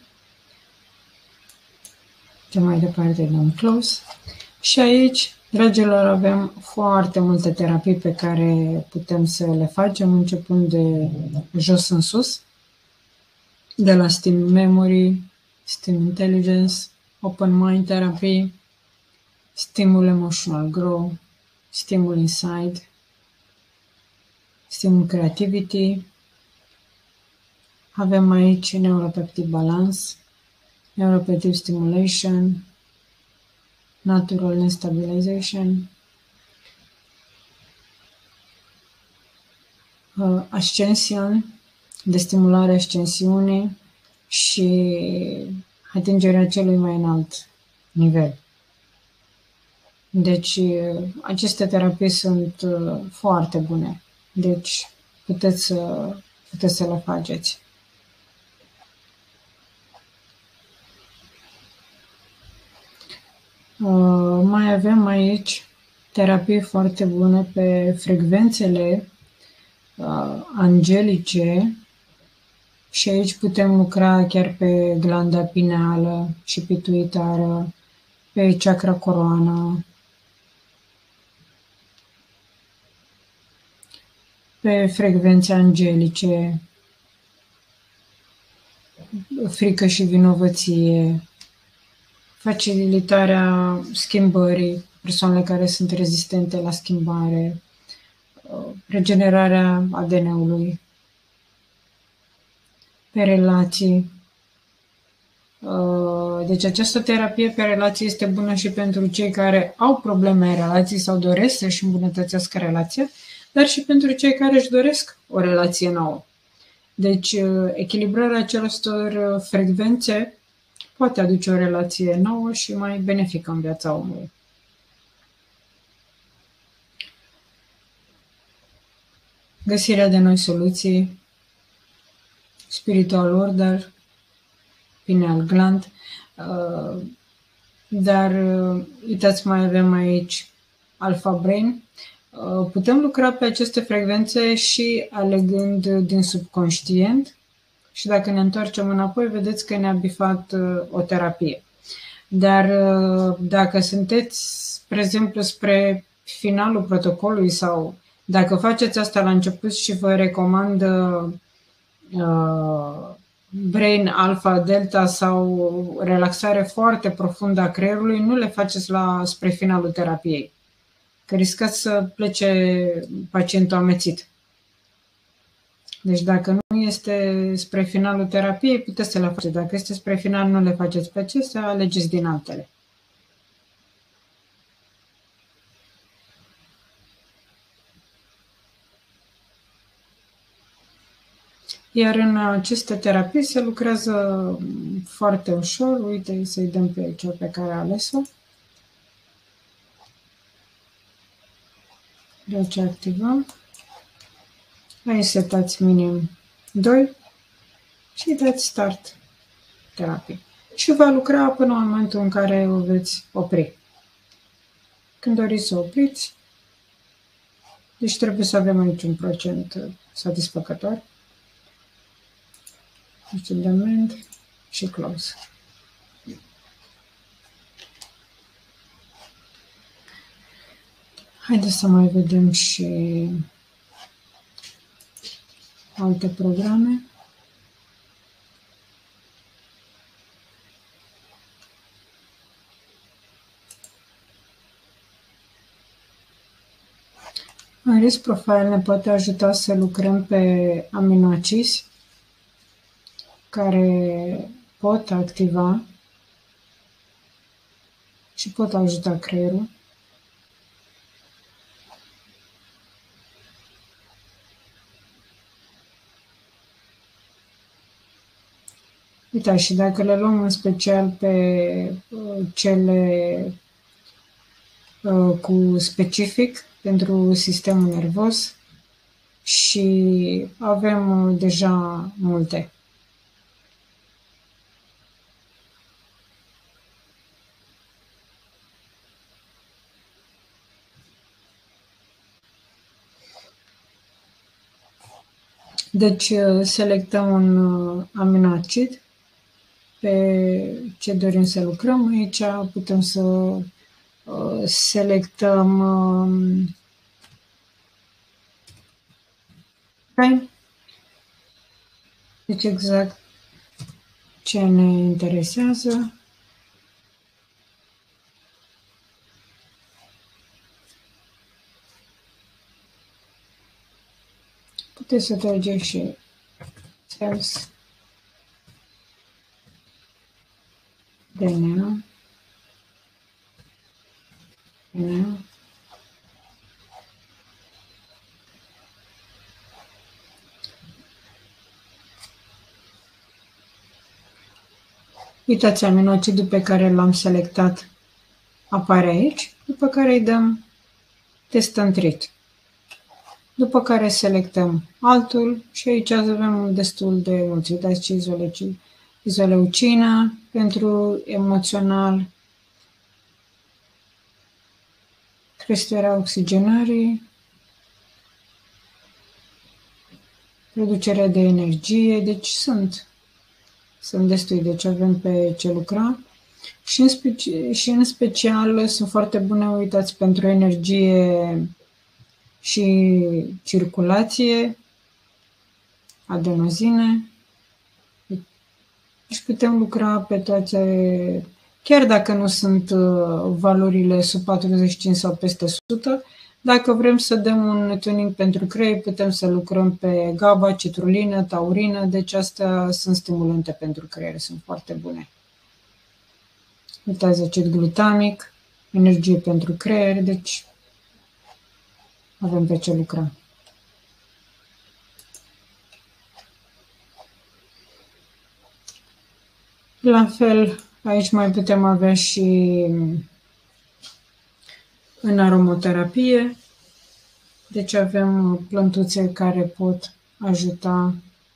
[SPEAKER 1] Ce mai departe dăm close. Și aici, dragilor, avem foarte multe terapii pe care putem să le facem, începând de jos în sus, de la STEAM Memory, STEAM Intelligence, Open Mind Therapy, Stimul Emotional Grow, Stimul Inside, Stimul Creativity. Avem aici Neuropeptide Balance, Neuropeptide Stimulation, Natural Stabilization, Ascension, de stimulare ascensiunii și atingerea celui mai înalt nivel. Deci, aceste terapii sunt foarte bune. Deci, puteți să le faceți. Mai avem aici terapii foarte bune pe frecvențele angelice și aici putem lucra chiar pe glanda pineală și pituitară, pe chakra coroană, pe frecvențe angelice, frică și vinovăție, facilitarea schimbării, persoanele care sunt rezistente la schimbare, regenerarea ADN-ului, pe relații. Deci această terapie pe relații este bună și pentru cei care au probleme în relații sau doresc să-și îmbunătățească relația, dar și pentru cei care își doresc o relație nouă. Deci echilibrarea acestor frecvențe poate aduce o relație nouă și mai benefică în viața omului. Găsirea de noi soluții, spiritual order, pineal gland, dar uitați, mai avem aici alpha brain. Putem lucra pe aceste frecvențe și alegând din subconștient și dacă ne întoarcem înapoi, vedeți că ne-a bifat o terapie. Dar dacă sunteți, spre exemplu, spre finalul protocolului sau dacă faceți asta la început și vă recomand brain alpha, delta sau relaxare foarte profundă a creierului, nu le faceți spre finalul terapiei, că riscați să plece pacientul amețit. Deci dacă nu este spre finalul terapiei, puteți să le faceți. Dacă este spre final, nu le faceți pe acestea, alegeți din altele. Iar în aceste terapii se lucrează foarte ușor. Uite, să-i dăm pe cea pe care a ales-o. Deci activăm. Aici setați minim 2 și dați start terapie. Și va lucra până în momentul în care o veți opri. Când doriți să opriți, deci trebuie să avem aici un procent satisfăcător. Deci dăm end și close. Haideți să mai vedem și alte programe. Risk Profile ne poate ajuta să lucrăm pe aminoacizi care pot activa și pot ajuta creierul. Uitați, și dacă le luăm în special pe cele cu specific pentru sistemul nervos, și avem deja multe. Deci selectăm un aminoacid pe ce dorim să lucrăm. Aici putem să selectăm deci exact ce ne interesează. Puteți să trageți și cells DNA. Uitați, aminoacidul pe care l-am selectat apare aici, după care îi dăm test and treat. După care selectăm altul și aici avem destul de mulți. Uitați ce izoleucina pentru emoțional, creșterea oxigenării, producerea de energie, deci sunt destui, deci avem pe ce lucra. Și în special sunt foarte bune, uitați, pentru energie și circulație, adenozine. Deci putem lucra pe toate, chiar dacă nu sunt valorile sub 45 sau peste 100, dacă vrem să dăm un tuning pentru creier, putem să lucrăm pe GABA, citrulină, taurină, deci astea sunt stimulante pentru creier, sunt foarte bune. Uitați, acid glutamic, energie pentru creier, deci avem pe ce lucra. La fel, aici mai putem avea și în aromoterapie, deci avem plântuțe care pot ajuta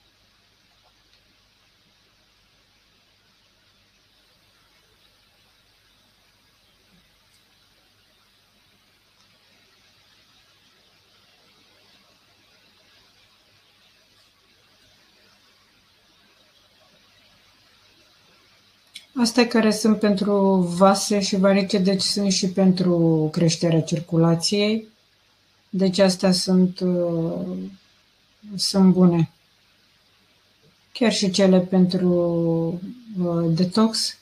[SPEAKER 1] astea care sunt pentru vase și varice, deci sunt și pentru creșterea circulației. Deci astea sunt bune. Chiar și cele pentru detox,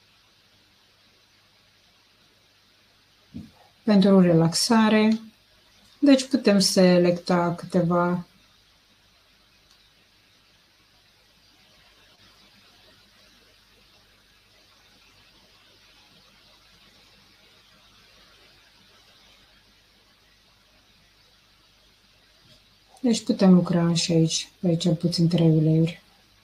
[SPEAKER 1] pentru relaxare. Deci putem selecta câteva. Deci putem lucra și aici, pe cel puțin 3 uleiuri.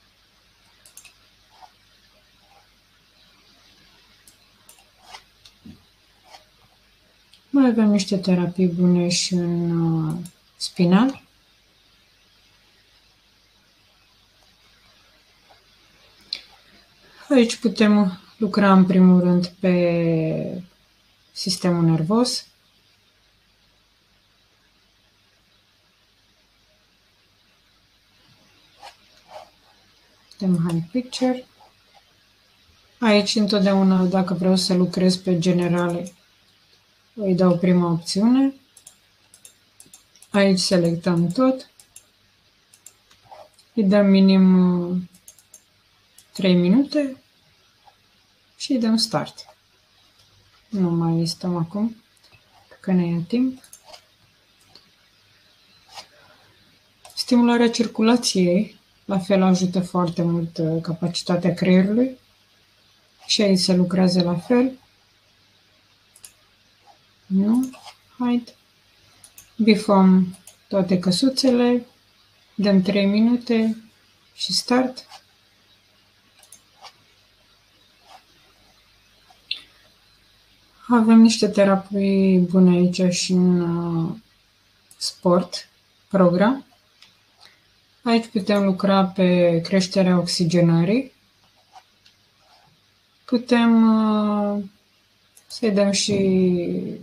[SPEAKER 1] Mai avem niște terapii bune și în spinal. Aici putem lucra în primul rând pe sistemul nervos. Putem hand picture. Aici întotdeauna, dacă vreau să lucrez pe generale, îi dau prima opțiune. Aici selectăm tot. Îi dăm minim 3 minute și îi dăm start. Nu mai stăm acum, că ne ia timp. Stimularea circulației, la fel, ajută foarte mult capacitatea creierului și aici se lucrează la fel. Nu? Haide. Bifăm toate căsuțele, dăm 3 minute și start. Avem niște terapii bune aici și în sport, program. Aici putem lucra pe creșterea oxigenării. Putem să-i dăm și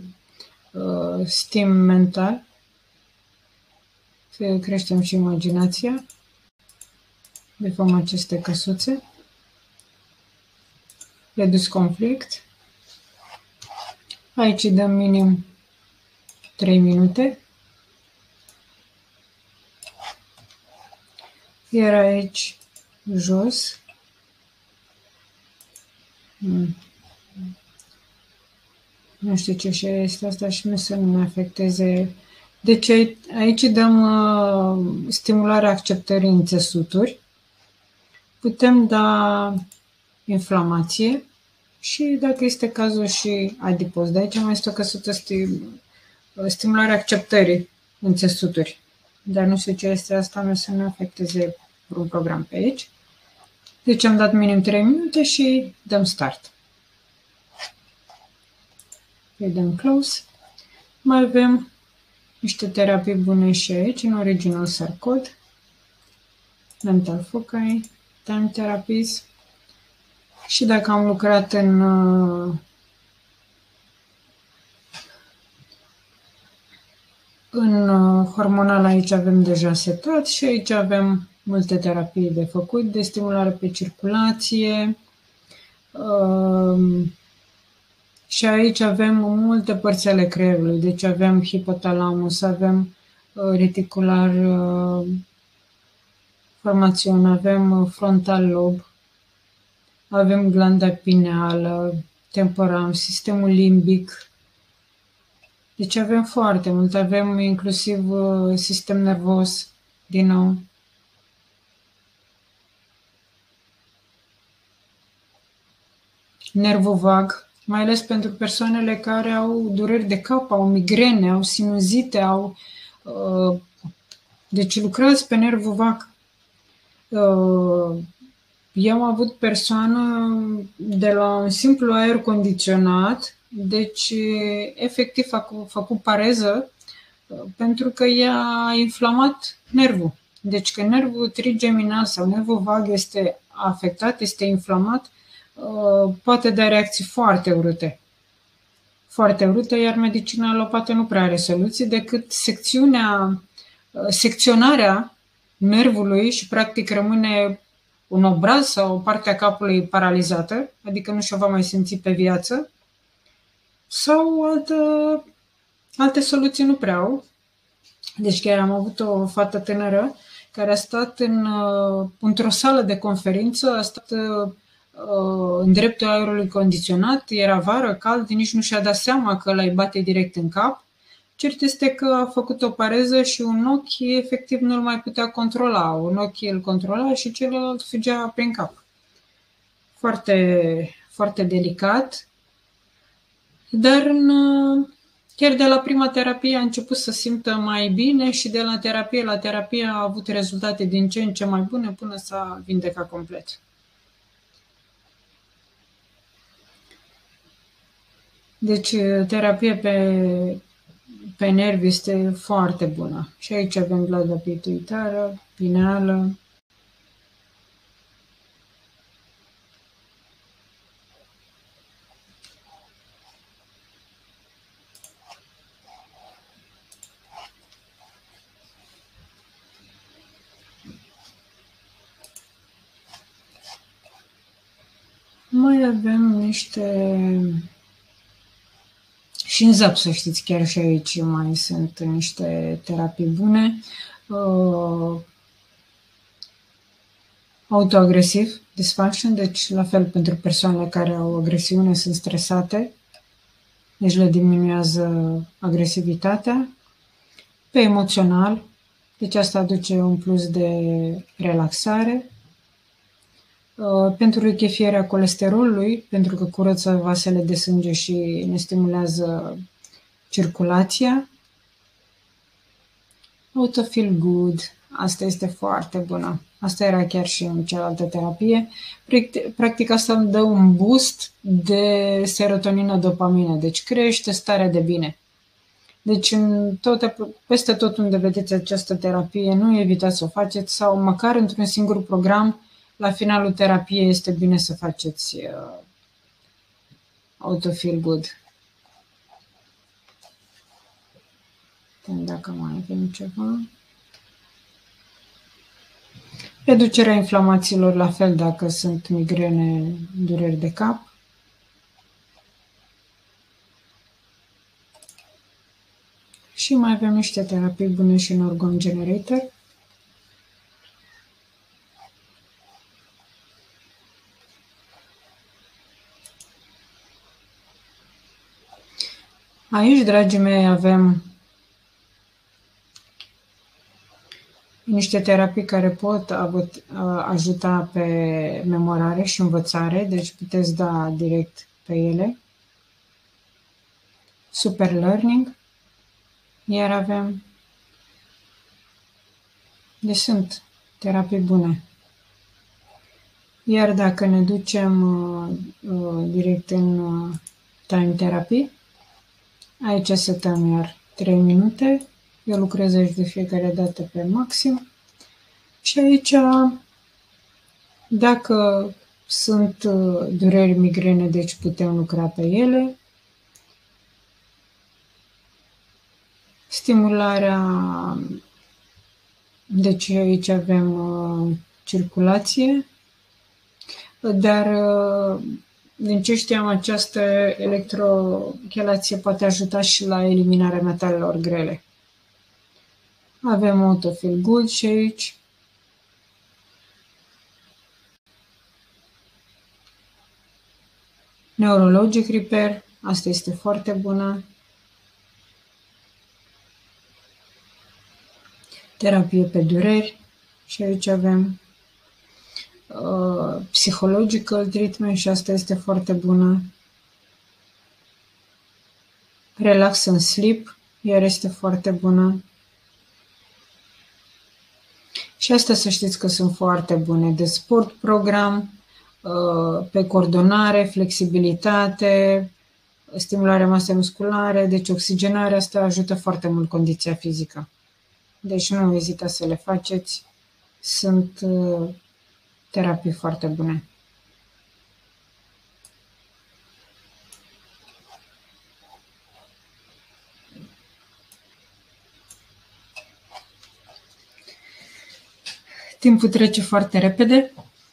[SPEAKER 1] stim mental, să creștem și imaginația. bifăm aceste căsuțe. Reduce conflict. Aici dăm minim 3 minute. Iar aici jos. Nu știu ce și este asta și nu să nu ne afecteze. Deci aici dăm stimularea acceptării în țesuturi. Putem da inflamație și, dacă este cazul, și adipoz. De aici mai este o căsuță stimularea acceptării în țesuturi. Dar nu știu ce este asta, nu să ne afecteze un program pe aici. Deci am dat minim 3 minute și dăm start. Îi dăm close. Mai avem niște terapii bune și aici, în original sarcod, mental foci, time therapies. Și dacă am lucrat în hormonal, aici avem deja setat și aici avem multe terapii de făcut, de stimulare pe circulație. Și aici avem multe părți ale creierului, deci avem hipotalamus, avem reticular formațion, avem frontal lob, avem glanda pineală, temporam, sistemul limbic. Deci avem foarte mult, avem inclusiv sistem nervos, din nou. Nervul vag, mai ales pentru persoanele care au dureri de cap, au migrene, au sinuzite, deci lucrați pe nervul vag. Eu am avut persoană de la un simplu aer condiționat, deci efectiv a făcut pareză pentru că i-a inflamat nervul. Deci când nervul trigeminal sau nervul vag este afectat, este inflamat, poate da reacții foarte urâte. Foarte urâte, iar medicina alopată nu prea are soluții decât secționarea nervului și practic rămâne un obraz sau o parte a capului paralizată, adică nu și-o va mai simți pe viață, sau alte soluții nu prea au. Deci chiar am avut o fată tânără care a stat într-o sală de conferință, a stat în dreptul aerului condiționat, era vară, cald, nici nu și-a dat seama că ăla îi bate direct în cap. Cert este că a făcut o pareză și un ochi efectiv nu-l mai putea controla. Un ochi îl controla și celălalt fugea prin cap. Foarte, foarte delicat. Dar chiar de la prima terapie a început să simtă mai bine și de la terapie la terapie a avut rezultate din ce în ce mai bune până s-a vindecat complet. Deci terapia pe nervi este foarte bună. Și aici avem glanda pituitară, pineală. Mai avem niște... Și în ZAP, să știți, chiar și aici mai sunt niște terapii bune. Autoagresiv, dysfunction, deci la fel pentru persoanele care au agresiune, sunt stresate, deci le diminuează agresivitatea. Pe emoțional, deci asta aduce un plus de relaxare. Pentru lichefierea colesterolului, pentru că curăță vasele de sânge și ne stimulează circulația. Auto feel good, asta este foarte bună. Asta era chiar și în cealaltă terapie. Practic asta îmi dă un boost de serotonină, dopamină, deci crește starea de bine. Deci peste tot unde vedeți această terapie, nu evitați să o faceți sau măcar într-un singur program, la finalul terapiei este bine să faceți auto feel good. Dacă mai avem ceva. Reducerea inflamațiilor, la fel dacă sunt migrene, dureri de cap. Și mai avem niște terapii bune și în organ generator. Aici, dragii mei, avem niște terapii care pot ajuta pe memorare și învățare, deci puteți da direct pe ele. Super Learning. Iar avem... Deci sunt terapii bune. Iar dacă ne ducem direct în time therapy, aici setăm iar 3 minute. Eu lucrez aici de fiecare dată pe maxim. Și aici, dacă sunt dureri migrene, deci putem lucra pe ele. Stimularea, deci aici avem circulație, dar din ce știam, această electrochelație poate ajuta și la eliminarea metalelor grele. Avem Auto Feel Good și aici. Neurologic Repair, asta este foarte bună. Terapie pe dureri și aici avem Psychological Treatment și asta este foarte bună. Relax and Sleep, iar este foarte bună. Și astea să știți că sunt foarte bune. De sport program, pe coordonare, flexibilitate, stimularea masei musculare, deci oxigenarea, asta ajută foarte mult condiția fizică. Deci nu ezitați să le faceți, sunt terapii foarte bune. Timpul trece foarte repede.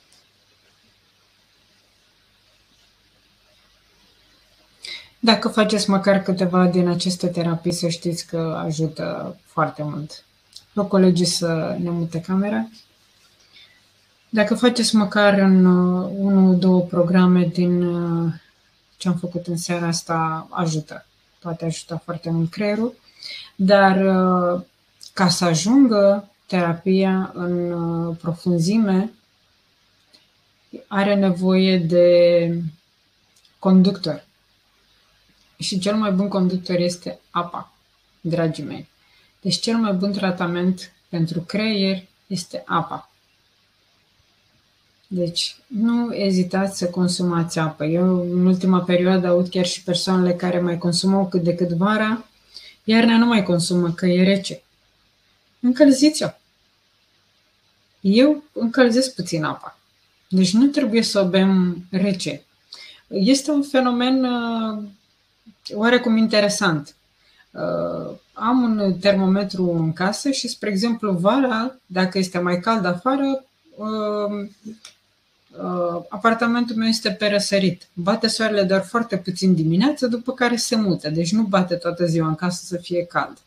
[SPEAKER 1] Dacă faceți măcar câteva din aceste terapii, să știți că ajută foarte mult. Rog colegii să ne mute camera. Dacă faceți măcar în 1-2 programe din ce am făcut în seara asta, ajută. Poate ajuta foarte mult creierul. Dar ca să ajungă terapia în profunzime, are nevoie de conductor. Și cel mai bun conductor este apa, dragii mei. Deci cel mai bun tratament pentru creier este apa. Deci nu ezitați să consumați apă. Eu în ultima perioadă aud chiar și persoanele care mai consumau cât de cât vara, iarna nu mai consumă că e rece. Încălziți-o. Eu încălzesc puțin apa. Deci nu trebuie să o bem rece. Este un fenomen oarecum interesant. Am un termometru în casă și, spre exemplu, vara, dacă este mai cald afară, apartamentul meu este pe răsărit. Bate soarele doar foarte puțin dimineața, după care se mută. Deci nu bate toată ziua în casă să fie cald.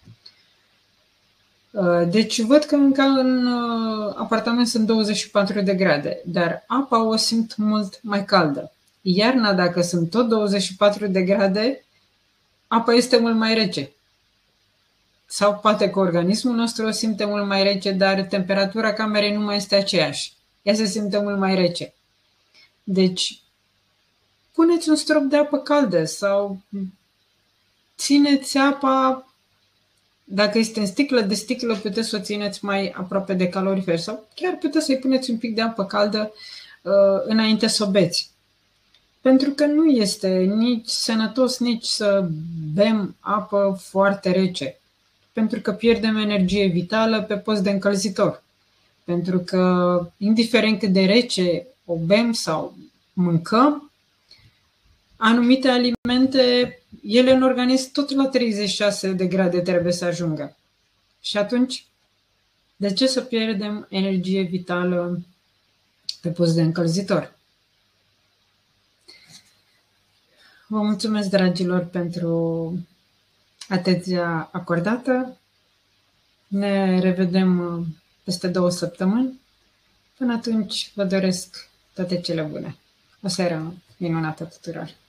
[SPEAKER 1] Deci văd că în apartament sunt 24 de grade, dar apa o simt mult mai caldă. Iarna, dacă sunt tot 24 de grade, apa este mult mai rece. Sau poate că organismul nostru o simte mult mai rece, dar temperatura camerei nu mai este aceeași. Ea se simte mult mai rece. Deci, puneți un strop de apă caldă sau țineți apa, dacă este în sticlă, de sticlă puteți să o țineți mai aproape de calorifer sau chiar puteți să-i puneți un pic de apă caldă înainte să o beți. Pentru că nu este nici sănătos, nici să bem apă foarte rece. Pentru că pierdem energie vitală pe post de încălzitor. Pentru că, indiferent cât de rece o bem sau mâncăm, anumite alimente, ele în organism tot la 36 de grade trebuie să ajungă. Și atunci De ce să pierdem energie vitală pe post de încălzitor? Vă mulțumesc, dragilor, pentru atenția acordată. Ne revedem peste 2 săptămâni. Până atunci, vă doresc toate cele bune. O seară minunată tuturor!